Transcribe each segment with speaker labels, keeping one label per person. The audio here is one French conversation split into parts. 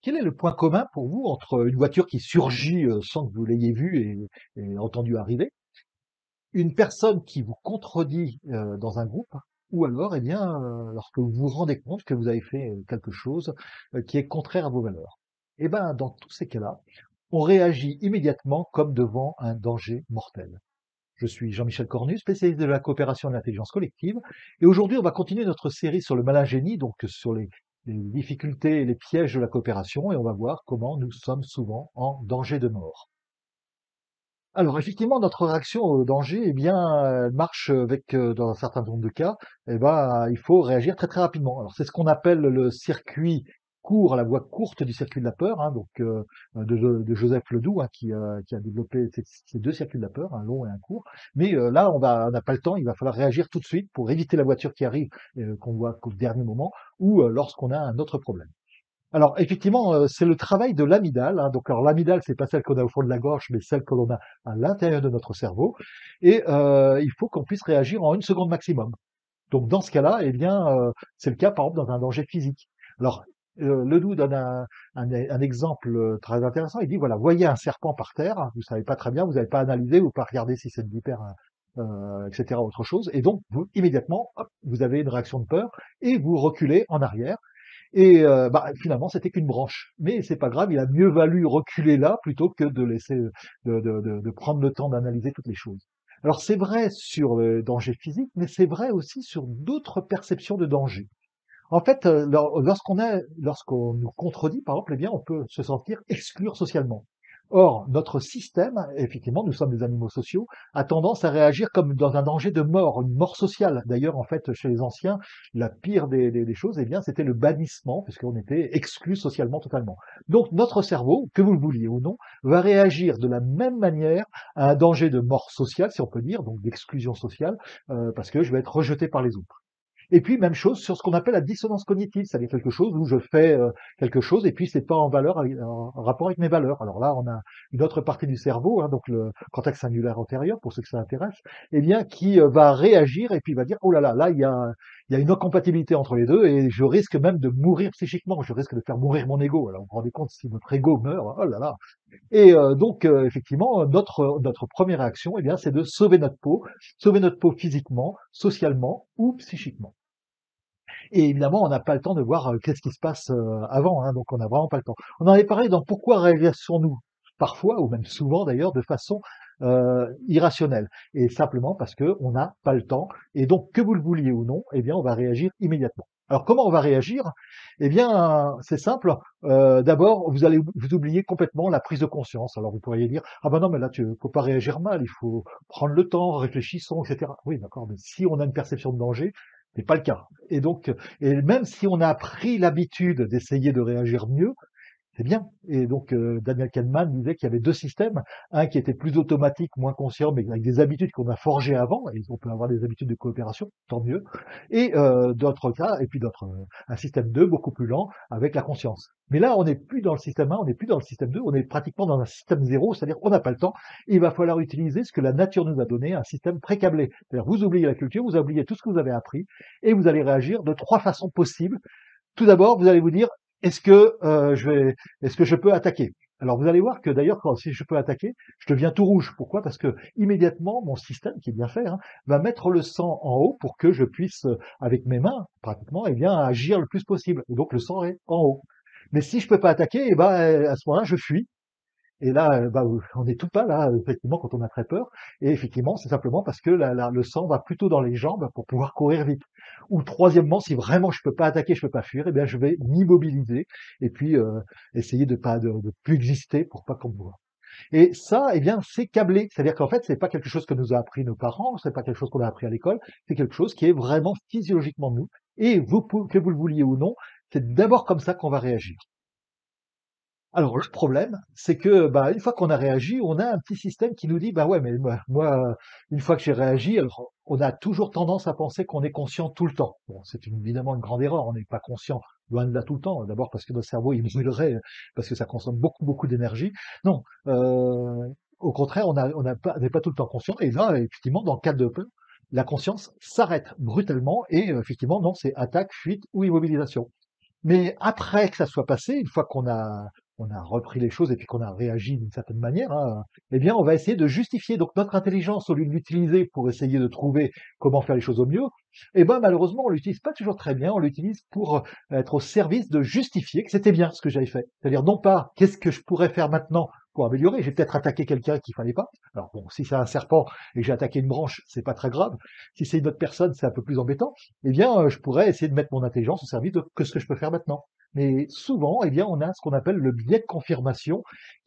Speaker 1: quel est le point commun pour vous entre une voiture qui surgit sans que vous l'ayez vue et entendu arriver, une personne qui vous contredit dans un groupe, ou alors, eh bien, lorsque vous vous rendez compte que vous avez fait quelque chose qui est contraire à vos valeurs? Eh ben, dans tous ces cas-là, on réagit immédiatement comme devant un danger mortel. Je suis Jean-Michel Cornu, spécialiste de la coopération et de l'intelligence collective. Et aujourd'hui, on va continuer notre série sur le malingénie, donc sur les difficultés et les pièges de la coopération, et on va voir comment nous sommes souvent en danger de mort. Alors effectivement, notre réaction au danger, eh bien, elle marche avec, dans un certain nombre de cas, eh ben, il faut réagir très très rapidement. Alors c'est ce qu'on appelle le circuit court, la voie courte du circuit de la peur, hein, donc de Joseph Ledoux, hein, qui a développé ces deux circuits de la peur, un long et un court. Mais là, on n'a pas le temps, il va falloir réagir tout de suite pour éviter la voiture qui arrive, qu'on voit qu'au dernier moment, ou lorsqu'on a un autre problème. Alors effectivement, c'est le travail de l'amygdale, hein. Donc alors l'amygdale, c'est pas celle qu'on a au fond de la gorge, mais celle que l'on a à l'intérieur de notre cerveau et il faut qu'on puisse réagir en 1 seconde maximum. Donc dans ce cas-là, eh bien, c'est le cas par exemple dans un danger physique. Alors, Ledoux donne un exemple, très intéressant. Il dit: «Voilà, voyez un serpent par terre, vous savez pas très bien, vous n'avez pas analysé ou pas regardé si c'est une vipère, et cetera, autre chose et donc vous immédiatement, hop, vous avez une réaction de peur et vous reculez en arrière et bah, finalement, c'était qu'une branche. Mais c'est pas grave, il a mieux valu reculer là plutôt que de laisser, de prendre le temps d'analyser toutes les choses. Alors c'est vrai sur le danger physique, mais c'est vrai aussi sur d'autres perceptions de danger. En fait, lorsqu'on nous contredit, par exemple, eh bien, on peut se sentir exclure socialement. Or, notre système, effectivement, nous sommes des animaux sociaux, a tendance à réagir comme dans un danger de mort, une mort sociale. D'ailleurs, en fait, chez les anciens, la pire des choses, eh bien, c'était le bannissement, puisqu'on était exclu socialement totalement. Donc, notre cerveau, que vous le vouliez ou non, va réagir de la même manière à un danger de mort sociale, si on peut dire, donc d'exclusion sociale, parce que je vais être rejeté par les autres. Et puis même chose sur ce qu'on appelle la dissonance cognitive, c'est-à-dire quelque chose où je fais quelque chose et puis c'est pas en rapport avec mes valeurs. Alors là, on a une autre partie du cerveau, hein, donc le cortex singulaire antérieur, pour ceux que ça intéresse, eh bien qui va réagir et puis va dire oh là là, là il y a une incompatibilité entre les deux et je risque même de mourir psychiquement, je risque de faire mourir mon ego. Alors vous vous rendez compte si votre ego meurt, oh là là. Et donc effectivement, notre première réaction, eh bien, c'est de sauver notre peau physiquement, socialement ou psychiquement. Et évidemment, on n'a pas le temps de voir qu'est-ce qui se passe avant, hein, donc on n'a vraiment pas le temps. On en est parlé dans pourquoi réagissons-nous parfois, ou même souvent d'ailleurs, de façon irrationnelle, et simplement parce qu'on n'a pas le temps, et donc que vous le vouliez ou non, eh bien on va réagir immédiatement. Alors comment on va réagir? Eh bien c'est simple, d'abord vous allez vous oublier complètement la prise de conscience. Alors vous pourriez dire, ah ben non mais là tu ne faut pas réagir mal, il faut prendre le temps, réfléchissons, etc. Oui d'accord, mais si on a une perception de danger, c'est pas le cas. Et donc, et même si on a pris l'habitude d'essayer de réagir mieux, c'est bien. Et donc, Daniel Kahneman disait qu'il y avait deux systèmes, un qui était plus automatique, moins conscient, mais avec des habitudes qu'on a forgées avant, et on peut avoir des habitudes de coopération, tant mieux, et d'autres cas, et puis d'autres, un système 2 beaucoup plus lent, avec la conscience. Mais là, on n'est plus dans le système 1, on n'est plus dans le système 2, on est pratiquement dans un système 0, c'est-à-dire on n'a pas le temps, et il va falloir utiliser ce que la nature nous a donné, un système précablé. C'est-à-dire vous oubliez la culture, vous oubliez tout ce que vous avez appris, et vous allez réagir de trois façons possibles. Tout d'abord, vous allez vous dire, est-ce que est-ce que je peux attaquer? Alors vous allez voir que d'ailleurs, si je peux attaquer, je deviens tout rouge. Pourquoi? Parce que immédiatement, mon système, qui est bien fait, hein, va mettre le sang en haut pour que je puisse, avec mes mains, pratiquement, eh bien, agir le plus possible. Et donc le sang est en haut. Mais si je peux pas attaquer, eh ben, à ce moment-là, je fuis. Et là, bah, on est tout pas là, effectivement, quand on a très peur. Et effectivement, c'est simplement parce que le sang va plutôt dans les jambes pour pouvoir courir vite. Ou troisièmement, si vraiment je peux pas attaquer, je peux pas fuir, eh bien, je vais m'immobiliser et puis essayer de plus exister pour pas qu'on me voit. Et ça, eh bien, c'est câblé. C'est-à-dire qu'en fait, c'est pas quelque chose que nous a appris nos parents, c'est pas quelque chose qu'on a appris à l'école, c'est quelque chose qui est vraiment physiologiquement de nous. Et que vous le vouliez ou non, c'est d'abord comme ça qu'on va réagir. Alors le problème, c'est que, bah, une fois qu'on a réagi, on a un petit système qui nous dit: «Bah, ouais, mais moi, une fois que j'ai réagi», alors on a toujours tendance à penser qu'on est conscient tout le temps. Bon, c'est évidemment une grande erreur, on n'est pas conscient, loin de là tout le temps. D'abord parce que notre cerveau, il brûlerait, parce que ça consomme beaucoup, beaucoup d'énergie. Non, au contraire, on n'est pas tout le temps conscient et là, effectivement, dans le cas de peur, la conscience s'arrête brutalement et effectivement, non, c'est attaque, fuite ou immobilisation. Mais après que ça soit passé, une fois qu'on a repris les choses et puis qu'on a réagi d'une certaine manière, hein, eh bien, on va essayer de justifier. Donc, notre intelligence, au lieu de l'utiliser pour essayer de trouver comment faire les choses au mieux, eh ben, malheureusement, on l'utilise pas toujours très bien. On l'utilise pour être au service de justifier que c'était bien ce que j'avais fait. C'est-à-dire, non pas qu'est-ce que je pourrais faire maintenant pour améliorer. J'ai peut-être attaqué quelqu'un qu'il fallait pas. Alors bon, si c'est un serpent et que j'ai attaqué une branche, c'est pas très grave. Si c'est une autre personne, c'est un peu plus embêtant. Eh bien, je pourrais essayer de mettre mon intelligence au service de que ce que je peux faire maintenant. Mais souvent, eh bien, on a ce qu'on appelle le biais de confirmation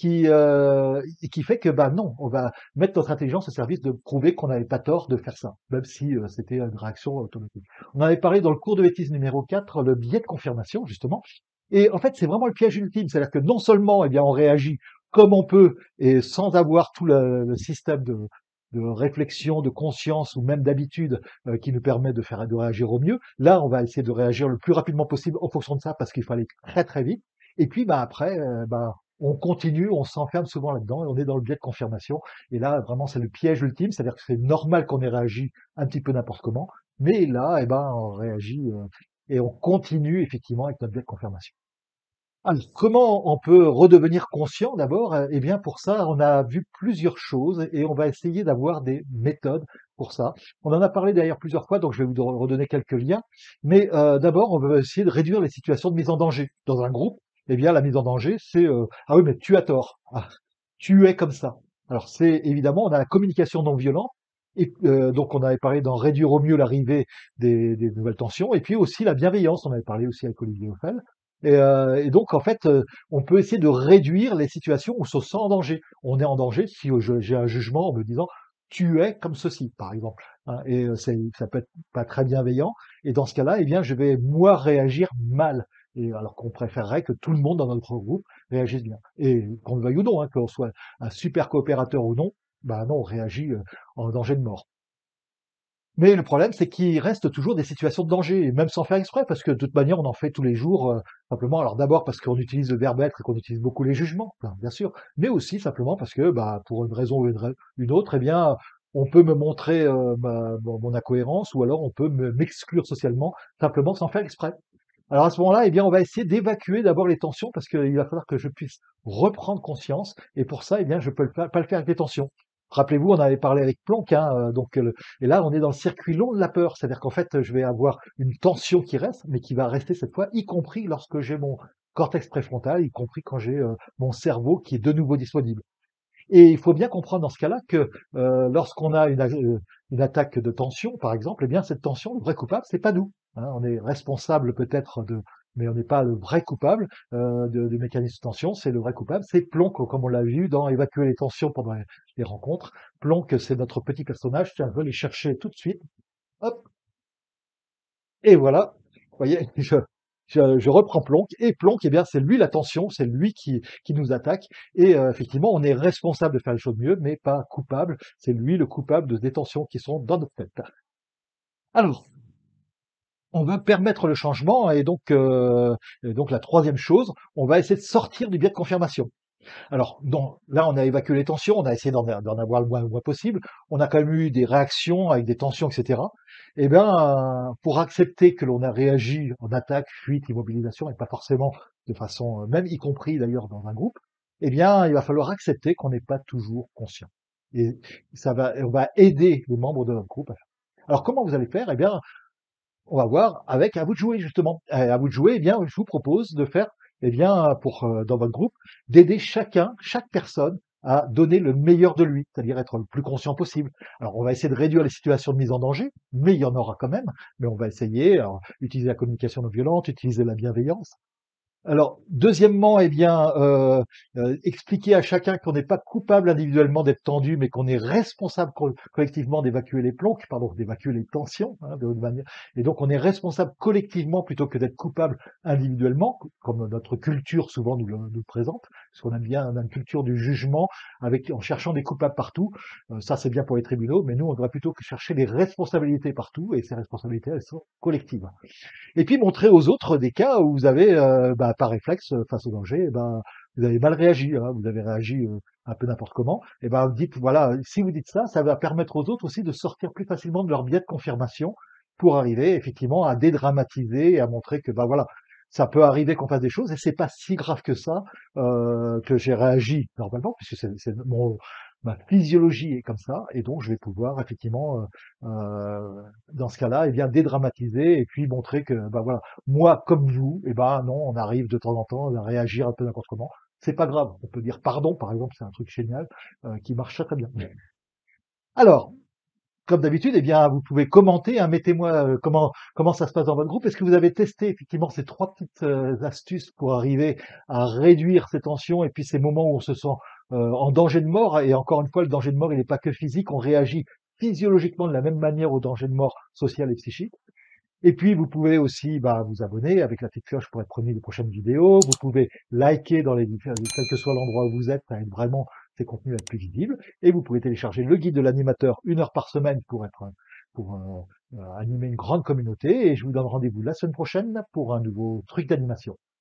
Speaker 1: qui fait que, bah non, on va mettre notre intelligence au service de prouver qu'on n'avait pas tort de faire ça, même si c'était une réaction automatique. On avait parlé dans le cours de bêtise numéro 4, le biais de confirmation, justement. Et en fait, c'est vraiment le piège ultime. C'est-à-dire que non seulement, eh bien, on réagit comme on peut et sans avoir tout le système de réflexion, de conscience ou même d'habitude qui nous permet de réagir au mieux. Là, on va essayer de réagir le plus rapidement possible en fonction de ça parce qu'il faut aller très très vite. Et puis bah après, bah, on continue, on s'enferme souvent là-dedans et on est dans le biais de confirmation. Et là, vraiment, c'est le piège ultime, c'est-à-dire que c'est normal qu'on ait réagi un petit peu n'importe comment, mais là, eh ben, on réagit et on continue effectivement avec notre biais de confirmation. Alors, comment on peut redevenir conscient d'abord? Eh bien, pour ça, on a vu plusieurs choses et on va essayer d'avoir des méthodes pour ça. On en a parlé d'ailleurs plusieurs fois, donc je vais vous redonner quelques liens. Mais d'abord, on va essayer de réduire les situations de mise en danger. Dans un groupe, eh bien, la mise en danger, c'est ah oui, mais tu as tort. Ah, tu es comme ça. Alors, c'est évidemment, on a la communication non violente. Et donc, on avait parlé d'en réduire au mieux l'arrivée des nouvelles tensions. Et puis aussi la bienveillance, on avait parlé aussi avec Olivier Hoffel. Et donc, en fait, on peut essayer de réduire les situations où on se sent en danger. On est en danger si j'ai un jugement en me disant tu es comme ceci, par exemple. Hein, et ça peut être pas très bienveillant. Et dans ce cas-là, eh bien, je vais moi réagir mal. Et alors qu'on préférerait que tout le monde dans notre groupe réagisse bien. Et qu'on le veuille ou non, hein, qu'on soit un super coopérateur ou non, bah non, on réagit en danger de mort. Mais le problème, c'est qu'il reste toujours des situations de danger, et même sans faire exprès, parce que de toute manière, on en fait tous les jours, simplement. Alors d'abord parce qu'on utilise le verbe être et qu'on utilise beaucoup les jugements, enfin, bien sûr, mais aussi simplement parce que, bah, pour une raison ou une autre, eh bien, on peut me montrer mon incohérence, ou alors on peut m'exclure socialement, simplement sans faire exprès. Alors à ce moment-là, eh bien, on va essayer d'évacuer d'abord les tensions, parce qu'il va falloir que je puisse reprendre conscience, et pour ça, eh bien, je peux pas le faire avec les tensions. Rappelez-vous, on avait parlé avec Planck, hein, donc et là, on est dans le circuit long de la peur, c'est-à-dire qu'en fait, je vais avoir une tension qui reste, mais qui va rester cette fois, y compris lorsque j'ai mon cortex préfrontal, y compris quand j'ai mon cerveau qui est de nouveau disponible. Et il faut bien comprendre dans ce cas-là que lorsqu'on a une attaque de tension, par exemple, eh bien cette tension, le vrai coupable, c'est pas nous. Hein. On est responsable peut-être mais on n'est pas le vrai coupable du mécanisme de tension. C'est le vrai coupable, c'est Plonk, comme on l'a vu dans Évacuer les tensions pendant les rencontres. Plonk, c'est notre petit personnage. Tiens, je vais les chercher tout de suite. Hop, et voilà, vous voyez, je reprends Plonk, et Plonk, eh bien, c'est lui la tension, c'est lui qui nous attaque, et effectivement, on est responsable de faire les choses mieux, mais pas coupable, c'est lui le coupable de des tensions qui sont dans notre tête. Alors, on va permettre le changement, et donc la troisième chose, on va essayer de sortir du biais de confirmation. Alors, là, on a évacué les tensions, on a essayé d'en avoir le moins possible. On a quand même eu des réactions avec des tensions, etc. Eh bien, pour accepter que l'on a réagi en attaque, fuite, immobilisation, et pas forcément de façon, même y compris d'ailleurs dans un groupe, eh bien, il va falloir accepter qu'on n'est pas toujours conscient. Et on va aider les membres de notre groupe à faire. Alors, comment vous allez faire? Eh bien, on va voir avec à vous de jouer justement. À vous de jouer, eh bien, je vous propose de faire, eh bien, dans votre groupe, d'aider chaque personne à donner le meilleur de lui, c'est-à-dire être le plus conscient possible. Alors, on va essayer de réduire les situations de mise en danger, mais il y en aura quand même. Mais on va essayer, alors, utiliser la communication non violente, utiliser la bienveillance. Alors, deuxièmement, eh bien, expliquer à chacun qu'on n'est pas coupable individuellement d'être tendu, mais qu'on est responsable collectivement d'évacuer les plombs, pardon, d'évacuer les tensions, hein, de manière. Et donc, on est responsable collectivement plutôt que d'être coupable individuellement, comme notre culture souvent nous présente, parce qu'on aime bien, on a une culture du jugement en cherchant des coupables partout. Ça, c'est bien pour les tribunaux, mais nous, on devrait plutôt chercher les responsabilités partout, et ces responsabilités, elles sont collectives. Et puis montrer aux autres des cas où vous avez, bah, par réflexe, face au danger, eh ben, vous avez mal réagi, hein, vous avez réagi un peu n'importe comment. Et ben, vous dites, voilà, si vous dites ça, ça va permettre aux autres aussi de sortir plus facilement de leur biais de confirmation pour arriver effectivement à dédramatiser et à montrer que, bah voilà, ça peut arriver qu'on fasse des choses et c'est pas si grave que ça, que j'ai réagi normalement, puisque ma physiologie est comme ça, et donc je vais pouvoir effectivement, dans ce cas-là, eh bien dédramatiser et puis montrer que, bah voilà, moi comme vous, eh ben non, on arrive de temps en temps à réagir un peu n'importe comment. C'est pas grave, on peut dire pardon, par exemple, c'est un truc génial qui marche très très bien. Alors, comme d'habitude, eh bien, vous pouvez commenter, hein, mettez-moi comment ça se passe dans votre groupe. Est-ce que vous avez testé effectivement ces trois petites astuces pour arriver à réduire ces tensions et puis ces moments où on se sent en danger de mort? Et encore une fois, le danger de mort, il n'est pas que physique, on réagit physiologiquement de la même manière au danger de mort social et psychique. Et puis, vous pouvez aussi bah, vous abonner avec la petite cloche pour être premier des prochaines vidéos. Vous pouvez liker quel que soit l'endroit où vous êtes, ça aide vraiment ces contenus à être plus visibles. Et vous pouvez télécharger le guide de l'animateur 1 heure par semaine pour animer une grande communauté. Et je vous donne rendez-vous la semaine prochaine pour un nouveau truc d'animation.